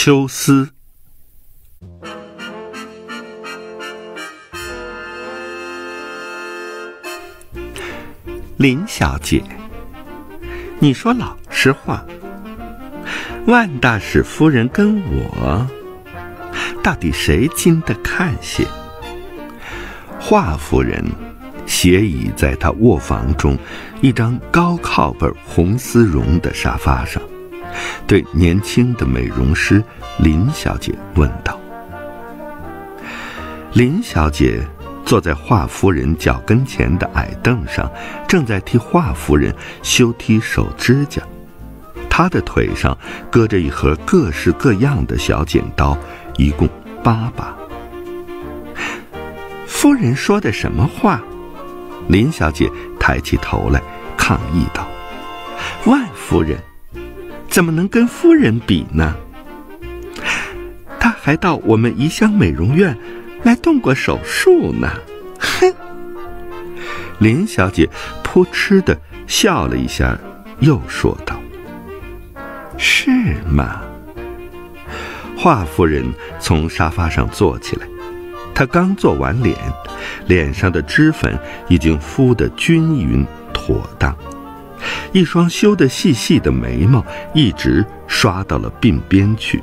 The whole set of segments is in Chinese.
秋思。林小姐，你说老实话，万大使夫人跟我，到底谁经得看些？华夫人斜倚在她卧房中一张高靠背红丝绒的沙发上，对年轻的美容师林小姐问道。林小姐坐在华夫人脚跟前的矮凳上，正在替华夫人修剔手指甲。她的腿上搁着一盒各式各样的小剪刀，一共8把。夫人说的什么话？林小姐抬起头来抗议道：万夫人怎么能跟夫人比呢？她还到我们怡香美容院来动过手术呢。哼！林小姐扑哧地笑了一下，又说道：是吗？华夫人从沙发上坐起来，她刚做完脸，脸上的脂粉已经敷得均匀妥当，一双修得细细的眉毛一直刷到了鬓边去。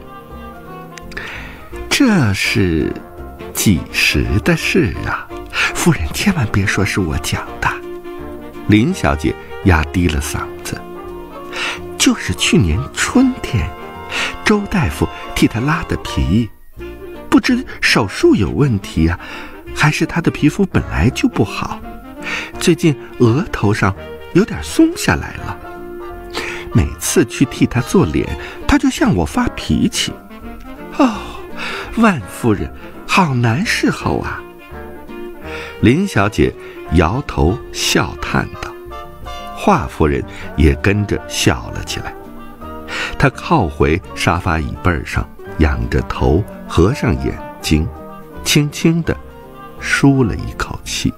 这是几时的事啊？夫人千万别说是我讲的。林小姐压低了嗓子。就是去年春天，周大夫替她拉的皮，不知手术有问题啊，还是她的皮肤本来就不好，最近额头上有点松下来了。每次去替她做脸，她就向我发脾气。哦，万夫人好难伺候啊。林小姐摇头笑叹道，华夫人也跟着笑了起来。她靠回沙发椅背上，仰着头，合上眼睛，轻轻地舒了一口气。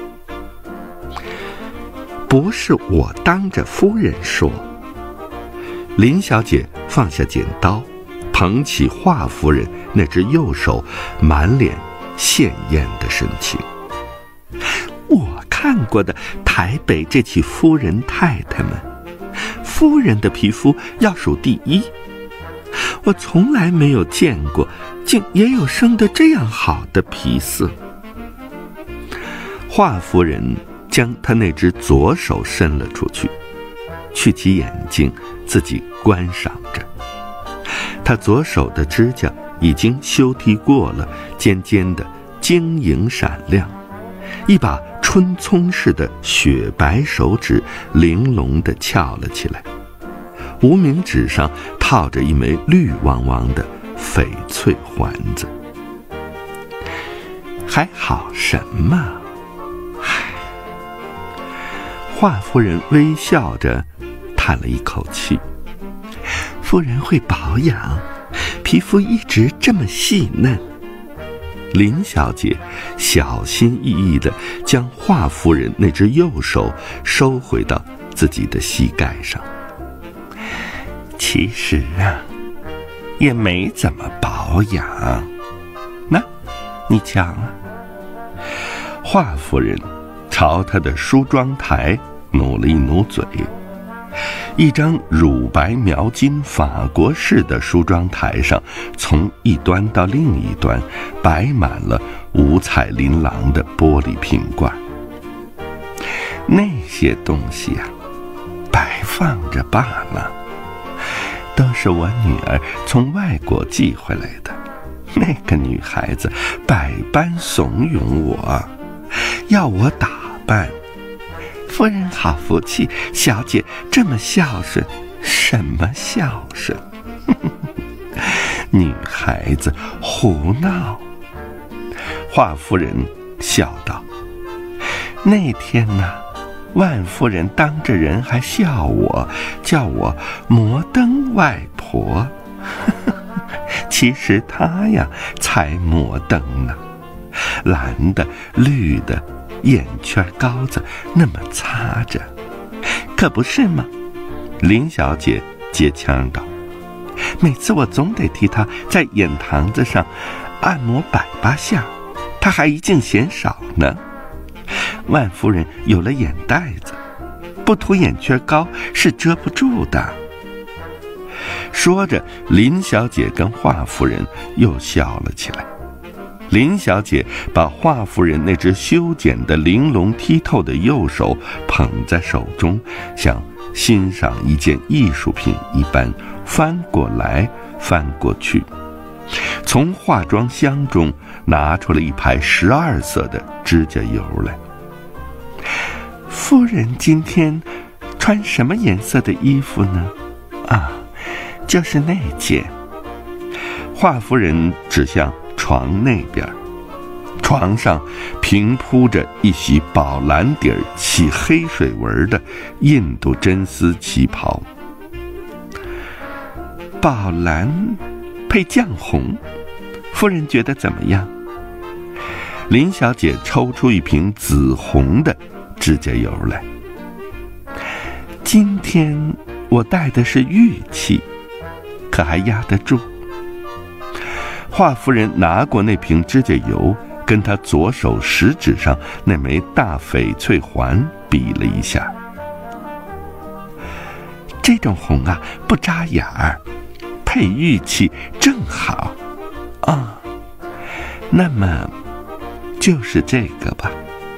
不是我当着夫人说。林小姐放下剪刀，捧起华夫人那只右手，满脸羡艳的神情。我看过的台北这起夫人太太们，夫人的皮肤要数第一，我从来没有见过竟也有生得这样好的皮色。华夫人将她那只左手伸了出去，去起眼睛自己观赏着。她左手的指甲已经修剔过了，尖尖的，晶莹闪亮，一把春葱似的雪白手指玲珑地翘了起来，无名指上套着一枚绿汪汪的翡翠环子。还好什么？华夫人微笑着叹了一口气。夫人会保养，皮肤一直这么细嫩。林小姐小心翼翼地将华夫人那只右手收回到自己的膝盖上。其实啊，也没怎么保养。那，你讲啊。华夫人朝她的梳妆台努了一努嘴。一张乳白描金法国式的梳妆台上，从一端到另一端摆满了五彩琳琅的玻璃瓶罐。那些东西啊，摆放着罢了，都是我女儿从外国寄回来的。那个女孩子百般怂恿我，要我打扮。夫人好福气，小姐这么孝顺。什么孝顺？女孩子胡闹。华夫人笑道。那天呢，万夫人当着人还笑我，叫我摩登外婆。其实她呀才摩登呢，蓝的绿的，眼圈膏子那么擦着，可不是吗？林小姐接腔道。 每次我总得替他在眼堂子上按摩7-8下，他还一劲嫌少呢。万夫人有了眼袋子，不涂眼圈膏是遮不住的。说着，林小姐跟华夫人又笑了起来。林小姐把华夫人那只修剪的玲珑剔透的右手捧在手中，像欣赏一件艺术品一般翻过来翻过去，从化妆箱中拿出了一排12色的指甲油来。夫人今天穿什么颜色的衣服呢？啊，就是那件。华夫人指向床那边，床上平铺着一袭宝蓝底儿起黑水纹的印度真丝旗袍。宝蓝配绛红，夫人觉得怎么样？林小姐抽出一瓶紫红的指甲油来。今天我带的是玉器，可还压得住？华夫人拿过那瓶指甲油，跟她左手食指上那枚大翡翠环比了一下。这种红啊，不扎眼儿，配玉器正好。啊，那么就是这个吧。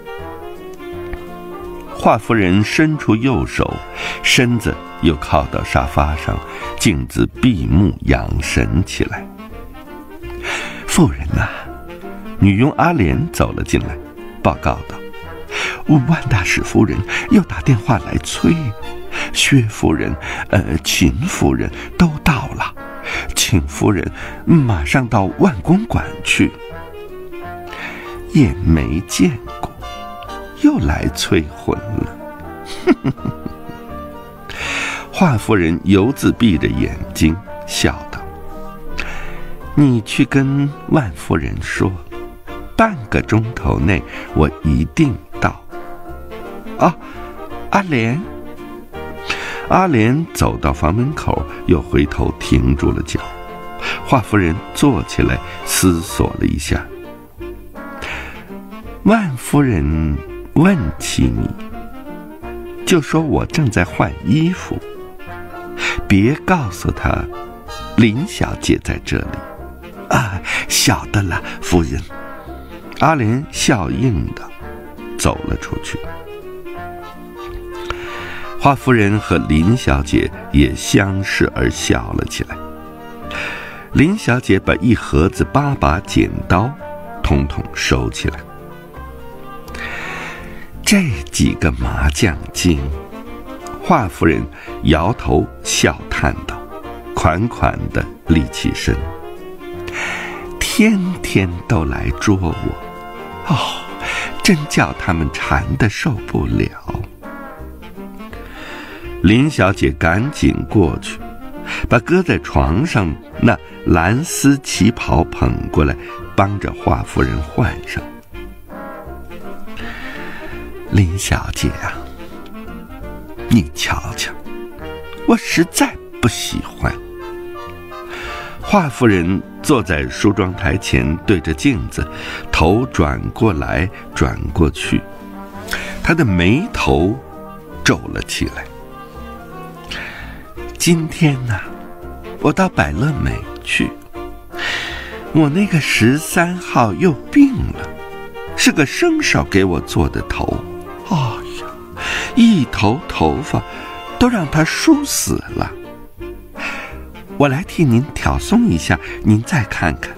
华夫人伸出右手，身子又靠到沙发上，径自闭目养神起来。夫人啊，女佣阿莲走了进来，报告道：万大使夫人又打电话来催，薛夫人、秦夫人都到了，请夫人马上到万公馆去。也没见过，又来催婚了。华夫人犹自闭着眼睛笑道：你去跟万夫人说，半个钟头内我一定到。啊，阿莲。阿莲走到房门口，又回头停住了脚。华夫人坐起来思索了一下。万夫人问起你，就说我正在换衣服，别告诉她林小姐在这里。啊，晓得了，夫人。阿莲笑应的走了出去。华夫人和林小姐也相视而笑了起来。林小姐把一盒子8把剪刀统统收起来。这几个麻将精，华夫人摇头笑叹道，款款地立起身。天天都来捉我，哦，真叫他们馋得受不了。林小姐赶紧过去，把搁在床上那蓝丝旗袍捧过来，帮着华夫人换上。林小姐啊，你瞧瞧，我实在不喜欢。华夫人坐在梳妆台前，对着镜子，头转过来转过去，她的眉头皱了起来。今天啊，我到百乐美去，我那个13号又病了，是个生手给我做的头。哎呀，一头头发都让他梳死了。我来替您挑松一下，您再看看。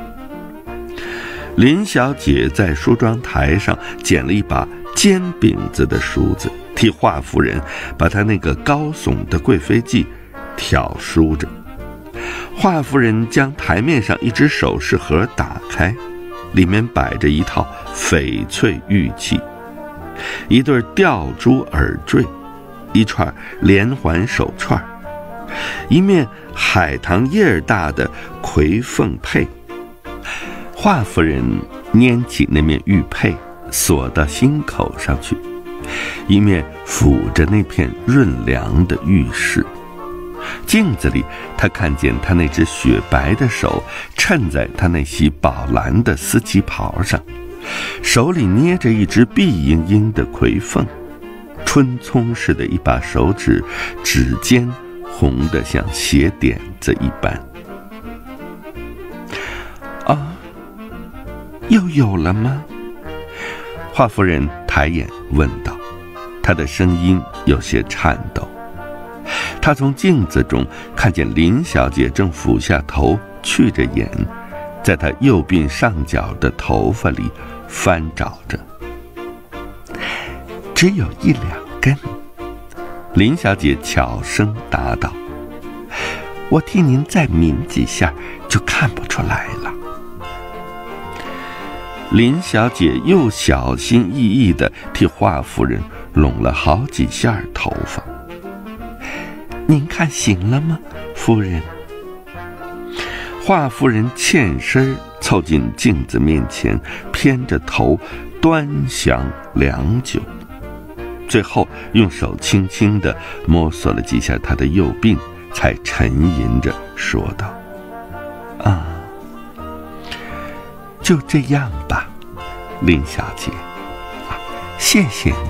林小姐在梳妆台上捡了一把尖柄子的梳子，替华夫人把她那个高耸的贵妃髻挑梳着。华夫人将台面上一只首饰盒打开，里面摆着一套翡翠玉器，一对吊珠耳坠，一串连环手串，一面海棠叶大的葵凤佩。华夫人拈起那面玉佩，锁到心口上去，一面抚着那片润凉的玉饰， 镜子里，他看见他那只雪白的手衬在他那袭宝蓝的丝旗袍上，手里捏着一只碧莹莹的葵凤，春葱似的一把手指，指尖红得像血点子一般。啊，又有了吗？华夫人抬眼问道，她的声音有些颤抖。她从镜子中看见林小姐正俯下头，觑着眼，在她右鬓上角的头发里翻找着。只有1-2根，林小姐悄声答道，我替您再抿几下就看不出来了。林小姐又小心翼翼地替华夫人拢了好几下头发。您看行了吗，夫人？华夫人欠身凑近镜子面前，偏着头端详良久，最后用手轻轻地摸索了几下她的右鬓，才沉吟着说道，啊，就这样吧，林小姐，谢谢你。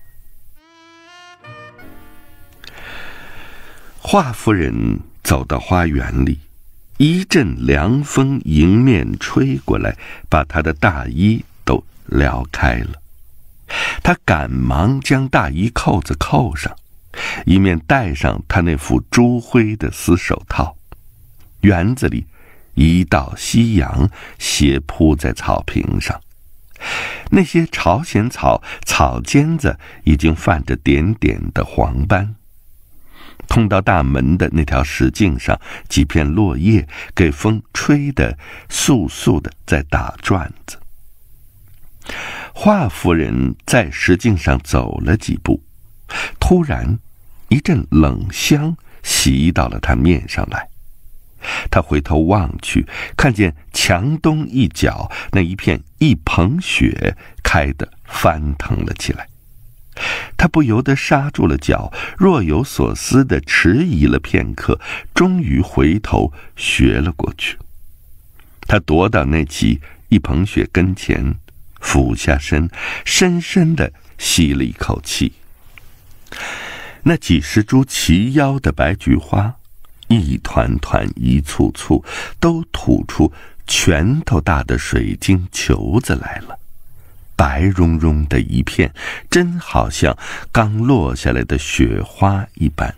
华夫人走到花园里，一阵凉风迎面吹过来，把她的大衣都撩开了。她赶忙将大衣扣子扣上，一面戴上她那副朱灰的丝手套。园子里一道夕阳斜铺在草坪上，那些朝鲜草草尖子已经泛着点点的黄斑。通到大门的那条石径上，几片落叶给风吹得簌簌的在打转子。华夫人在石径上走了几步，突然一阵冷香袭到了她面上来。她回头望去，看见墙东一角那一片一蓬雪开得翻腾了起来。他不由得刹住了脚，若有所思地迟疑了片刻，终于回头学了过去。他踱到那起一蓬雪跟前，俯下身，深深地吸了一口气。那几十株齐腰的白菊花，一团团一簇簇，都吐出拳头大的水晶球子来了，白茸茸的一片，真好像刚落下来的雪花一般。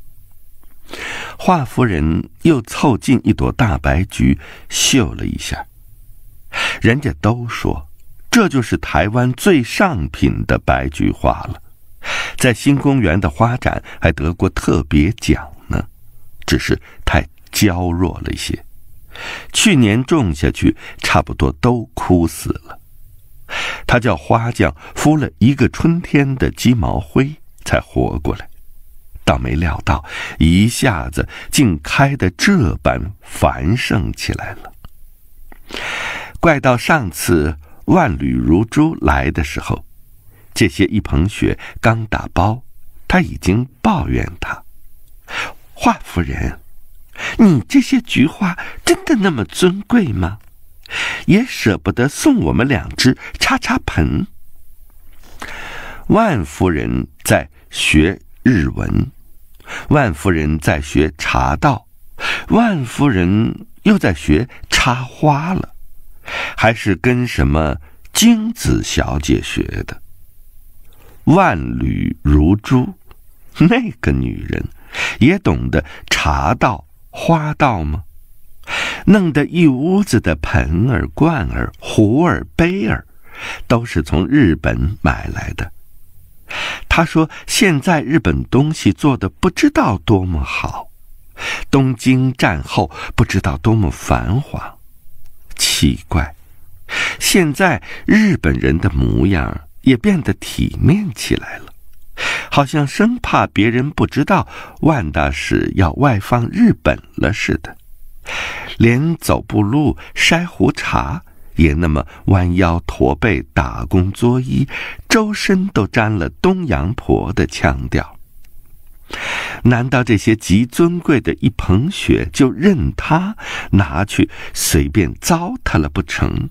华夫人又凑近一朵大白菊，嗅了一下。人家都说，这就是台湾最上品的白菊花了，在新公园的花展还得过特别奖呢，只是太娇弱了一些，去年种下去差不多都枯死了。他叫花匠敷了一个春天的鸡毛灰才活过来，倒没料到一下子竟开得这般繁盛起来了。怪到上次万缕如珠来的时候，这些一蓬雪刚打包，他已经抱怨他，华夫人，你这些菊花真的那么尊贵吗？也舍不得送我们2只插插盆。万夫人在学日文，万夫人在学茶道，万夫人又在学插花了，还是跟什么京子小姐学的。万缕如珠，那个女人也懂得茶道花道吗？弄得一屋子的盆儿罐儿壶儿杯儿都是从日本买来的。他说现在日本东西做得不知道多么好，东京战后不知道多么繁华。奇怪，现在日本人的模样也变得体面起来了，好像生怕别人不知道万大使要外放日本了似的，连走步路筛壶茶也那么弯腰驼背打工作揖，周身都沾了东洋婆的腔调。 难道这些极尊贵的一捧雪就任他拿去随便糟蹋了不成？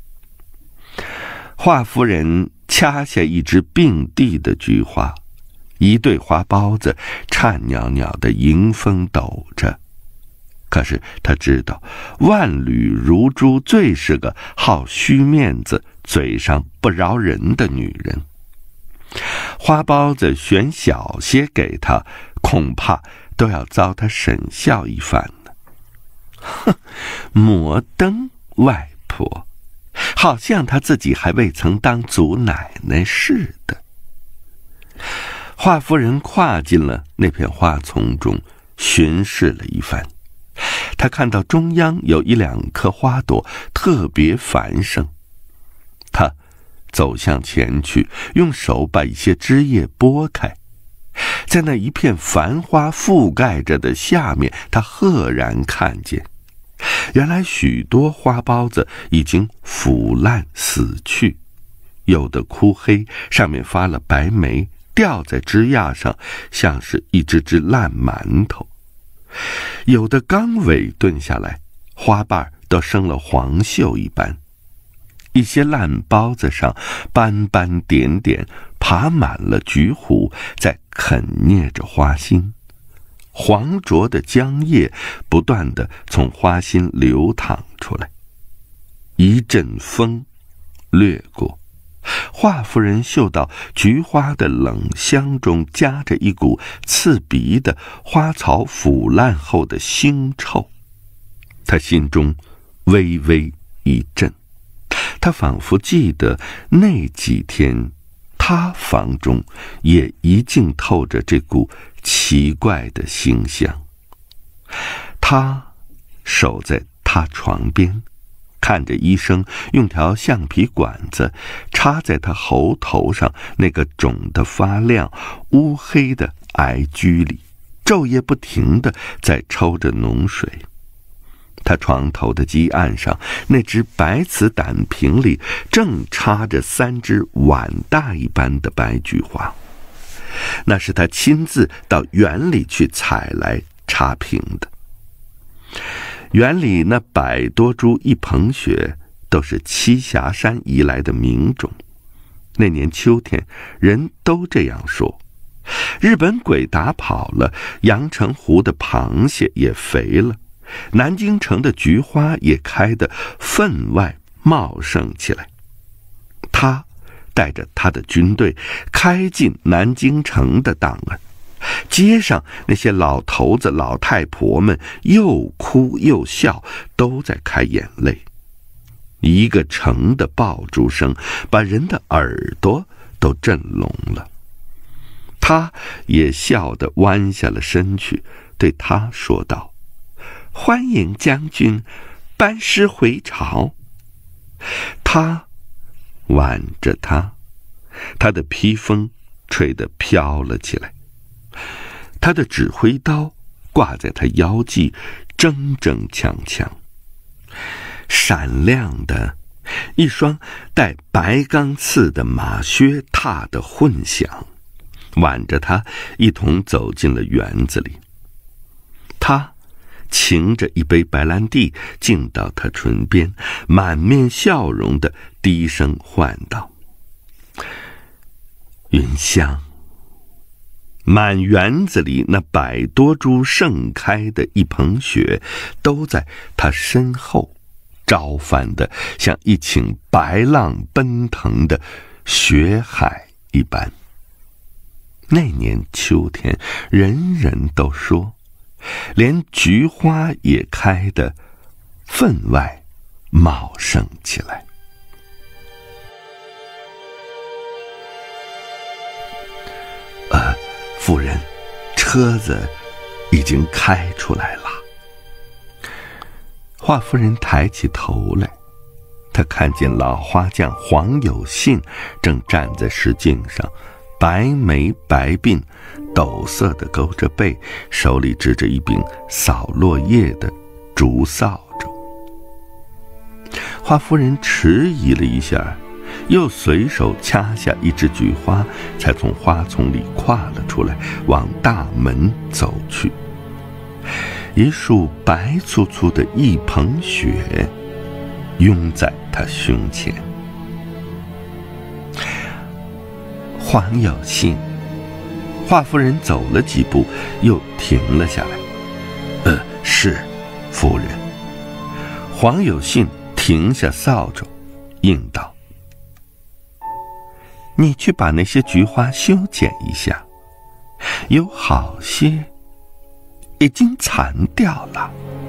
华夫人掐下一只并蒂的菊花，一对花苞子颤袅袅地迎风抖着。可是他知道，万缕如珠最是个好虚面子、嘴上不饶人的女人。花苞子选小些给他，恐怕都要遭他审笑一番呢。哼，摩登外婆，好像他自己还未曾当祖奶奶似的。华夫人跨进了那片花丛中，巡视了一番。她看到中央有一两颗花朵特别繁盛，她走向前去，用手把一些枝叶拨开，在那一片繁花覆盖着的下面，她赫然看见，原来许多花苞子已经腐烂死去，有的枯黑，上面发了白霉，掉在枝桠上，像是一只只烂馒头；有的刚萎顿下来，花瓣都生了黄锈一般。一些烂包子上斑斑点点爬满了菊糊，在啃啮着花心，黄浊的浆液不断地从花心流淌出来。一阵风掠过，华夫人嗅到菊花的冷香中夹着一股刺鼻的花草腐烂后的腥臭，她心中微微一震。她仿佛记得那几天，她房中也一径透着这股奇怪的馨香。她守在她床边，看着医生用条橡皮管子插在她喉头上那个肿得发亮、乌黑的癌疽里，昼夜不停地在抽着脓水。他床头的鸡案上，那只白瓷胆瓶里正插着3只碗大一般的白菊花，那是他亲自到园里去采来插瓶的。园里那100多株一捧雪都是栖霞山移来的名种，那年秋天人都这样说。日本鬼打跑了，阳澄湖的螃蟹也肥了，南京城的菊花也开得分外茂盛起来。他带着他的军队开进南京城的当儿，街上那些老头子老太婆们又哭又笑，都在开眼泪。一个城的爆竹声把人的耳朵都震聋了。他也笑得弯下了身去，对他说道：欢迎将军班师回朝。他挽着他，他的披风吹得飘了起来，他的指挥刀挂在他腰际，铮铮锵锵。闪亮的一双带白钢刺的马靴踏得混响，挽着他一同走进了园子里。他擎着一杯白兰地敬到他唇边，满面笑容地低声唤道：云香。满园子里那100多株盛开的一捧雪都在他身后招翻的像一顷白浪奔腾的雪海一般。那年秋天，人人都说，连菊花也开得分外茂盛起来。夫人，车子已经开出来了。华夫人抬起头来，她看见老花匠黄有信正站在石径上，白眉白鬓，抖擞地勾着背，手里支着一柄扫落叶的竹扫帚。华夫人迟疑了一下， 又随手掐下一枝菊花，才从花丛里跨了出来，往大门走去。一束白粗粗的一捧雪拥在他胸前。黄有信，华夫人走了几步，又停了下来。是，夫人。黄有信停下扫帚，应道：你去把那些菊花修剪一下，有好些已经残掉了。